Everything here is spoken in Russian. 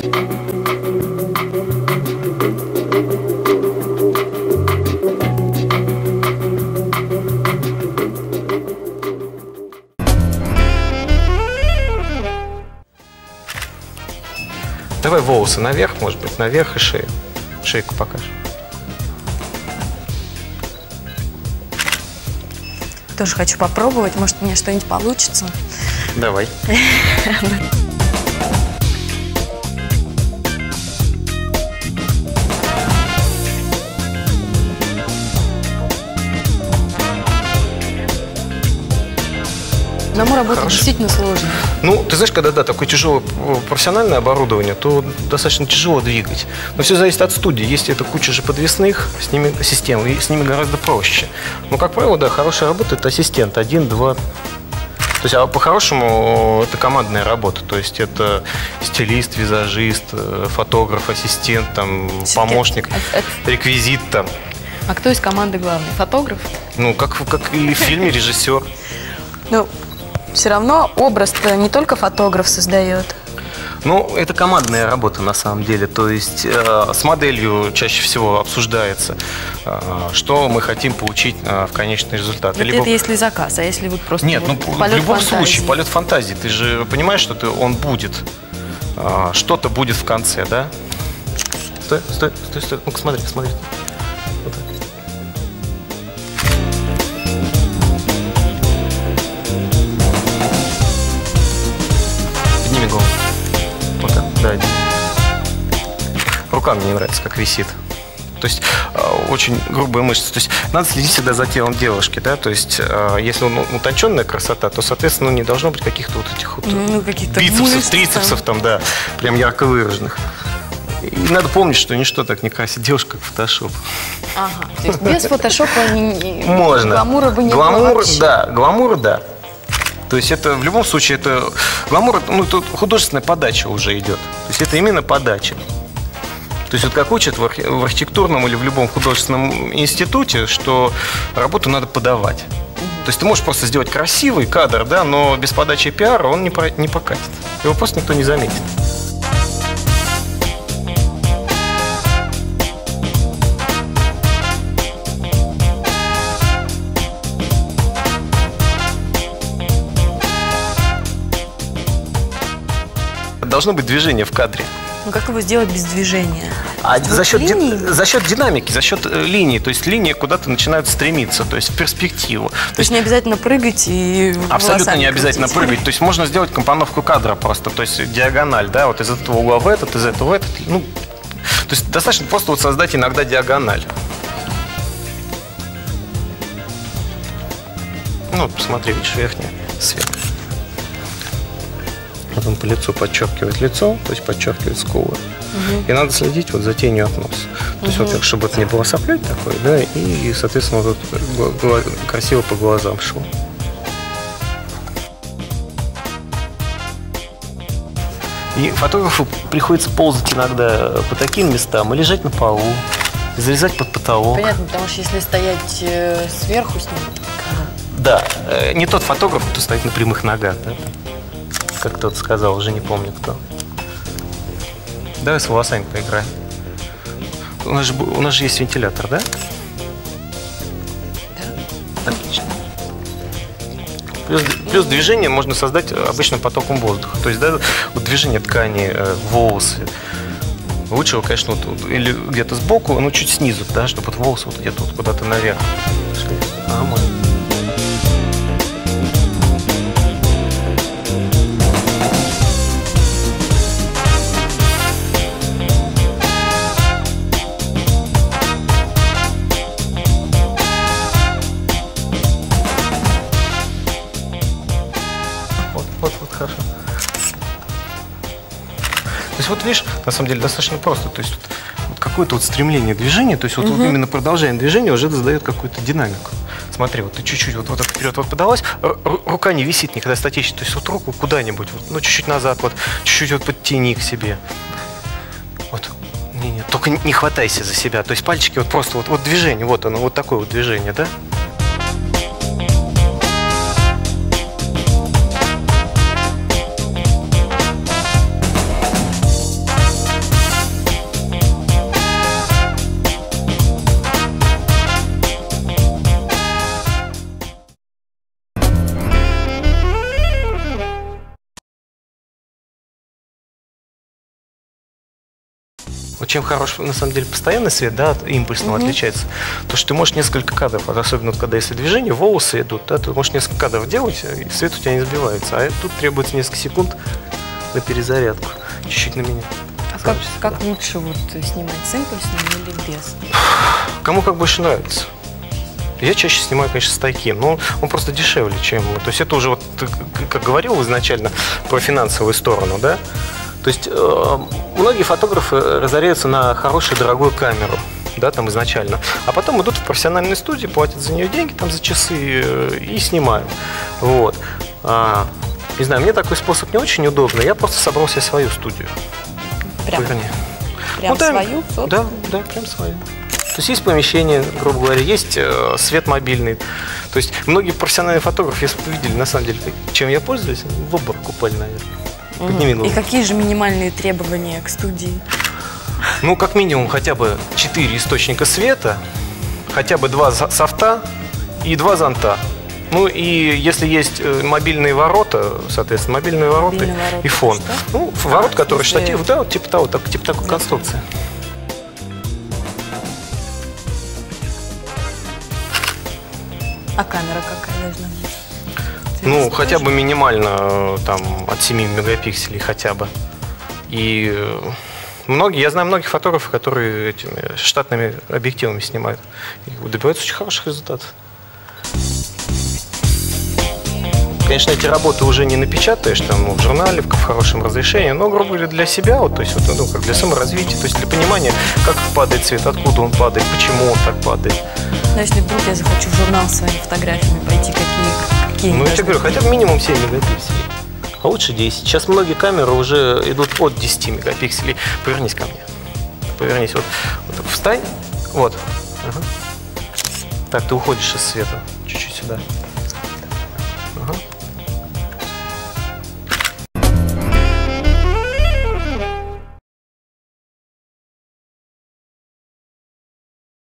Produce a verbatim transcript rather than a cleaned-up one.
Давай волосы наверх, может быть, наверх и шею. Шейку покажешь. Тоже хочу попробовать, может, у меня что-нибудь получится. Давай. Одному работать Хорошо. действительно сложно. Ну, ты знаешь, когда да, такое тяжелое профессиональное оборудование, то достаточно тяжело двигать. Но все зависит от студии. Есть это куча же подвесных с ними, систем, и с ними гораздо проще. Но, как правило, да, хорошая работа – это ассистент. Один, два. То есть, а по-хорошему, это командная работа. То есть, это стилист, визажист, фотограф, ассистент, там, помощник, а, а... реквизит там. А кто из команды главный? Фотограф? Ну, как, как и в фильме режиссер. Ну, все равно образ-то не только фотограф создает. Ну, это командная работа на самом деле. То есть э, с моделью чаще всего обсуждается, э, что мы хотим получить э, в конечный результат. Это, Либо... это если заказ, а если вот просто Нет, вот ну полет в любом фантазии. случае полет фантазии. Ты же понимаешь, что ты, он будет, э, что-то будет в конце, да? Стой, стой, стой, стой. Ну-ка, смотри, смотри. Вот так. Подними голову. Вот так, да. Рука мне не нравится, как висит. То есть э, очень грубые мышцы. То есть надо следить всегда за телом девушки, да. То есть э, если ну, утонченная красота, то, соответственно, ну, не должно быть каких-то вот этих вот ну, бицепсов, мышц, трицепсов там, да, прям ярко выраженных. И надо помнить, что ничто так не красит девушку, как фотошоп. Ага, то есть без фотошопа не, можно. Гламура бы не Гламур, было вообще. да, гламура, да. То есть это в любом случае это гламур, ну тут художественная подача уже идет. То есть это именно подача. То есть вот как учат в, архи в архитектурном или в любом художественном институте, что работу надо подавать. То есть ты можешь просто сделать красивый кадр, да, но без подачи пиара он не, про, не покатит. Его просто никто не заметит. Должно быть движение в кадре. Ну как его сделать без движения? А вот за счет, линии? ди, за счет динамики, за счет э, линии. То есть линии куда-то начинают стремиться, то есть в перспективу. То, то есть не обязательно прыгать и абсолютно не обязательно крутить. прыгать. То есть можно сделать компоновку кадра просто, то есть диагональ, да, вот из этого угла в этот, из этого в этот. Ну, то есть достаточно просто вот создать иногда диагональ. Ну, посмотри, видишь, верхняя, сверху. Вот он по лицу подчеркивает лицо, то есть подчеркивает скулы. Угу. И надо следить вот за тенью от носа. То угу. есть, во-первых, чтобы это не было соплей такой, да, и, соответственно, вот тут красиво по глазам шло. И фотографу приходится ползать иногда по таким местам и лежать на полу, и залезать под потолок. Понятно, потому что если стоять э, сверху с ним... Да, э, не тот фотограф, кто стоит на прямых ногах, да? Как кто-то сказал, уже не помню кто. Давай с волосами поиграем. У нас же, у нас же есть вентилятор, да? Да. Отлично. Плюс, плюс движение можно создать обычным потоком воздуха. То есть, да, вот движение ткани, волосы. Лучше его, конечно, вот, или где-то сбоку, но чуть снизу, да, чтобы вот волосы вот где-то вот куда-то наверх. А, можно. Вот, вот, хорошо. То есть, вот видишь, на самом деле достаточно просто. То есть, вот, вот какое-то вот стремление движения, то есть, вот, угу. вот именно продолжение движения уже задает какую-то динамику. Смотри, вот ты чуть-чуть вот, вот так вперед вот подалась, рука не висит никогда статично. То есть, вот руку куда-нибудь, вот, ну, чуть-чуть назад, вот, чуть-чуть вот подтяни к себе. Вот. Не, не, только не хватайся за себя. То есть, пальчики вот просто вот, вот движение, вот оно, вот такое вот движение, да? Вот чем хорош, на самом деле, постоянный свет, да, от импульсного Мгм. отличается, то что ты можешь несколько кадров, вот особенно вот, когда если движение, волосы идут, да, ты можешь несколько кадров делать, и свет у тебя не сбивается. А тут требуется несколько секунд на перезарядку. Чуть-чуть на меня. А как, как лучше вот снимать, с импульсным или без? Кому как больше нравится. Я чаще снимаю, конечно, с таким, но он просто дешевле, чем... То есть это уже, вот, ты, как говорил изначально, про финансовую сторону, да? То есть э, многие фотографы разоряются на хорошую, дорогую камеру, да, там изначально, а потом идут в профессиональные студии, платят за нее деньги, там, за часы э, и снимают. Вот. А, не знаю, мне такой способ не очень удобный, я просто собрал себе свою студию. Прям, Прям прям да, свою? Да, да, прям свою. То есть есть помещение, грубо говоря, есть э, свет мобильный. То есть многие профессиональные фотографы, если бы вы видели, на самом деле, чем я пользуюсь, в обморок упали, наверное. Мгм. И какие же минимальные требования к студии? Ну, как минимум, хотя бы четыре источника света, хотя бы два за- софта и два зонта. Ну, и если есть э, мобильные ворота, соответственно, мобильные ворота Мобильные ворота и фон. это что? Ну, ворот, А, в которые смысле- штатив, да, вот типа того, так, типа такой конструкции. А камера какая должна быть? Ну, Цвет хотя тоже? бы минимально э, там от семи мегапикселей хотя бы. И э, многие, я знаю многих фотографов, которые этими штатными объективами снимают. И добиваются очень хороших результатов. Конечно, эти работы уже не напечатаешь там в журнале, в хорошем разрешении, но, грубо говоря, для себя, вот, то есть, вот, ну, как для саморазвития, то есть для понимания, как падает цвет, откуда он падает, почему он так падает. Но если вдруг я захочу в журнал с своими фотографиями пойти, какие, какие Ну, я тебе должны говорю, хотя бы минимум семь мегапикселей, а лучше десять. Сейчас многие камеры уже идут от десяти мегапикселей. Повернись ко мне. Повернись. Вот, вот встань. Вот. Ага. Так, ты уходишь из света. Чуть-чуть сюда. Ага.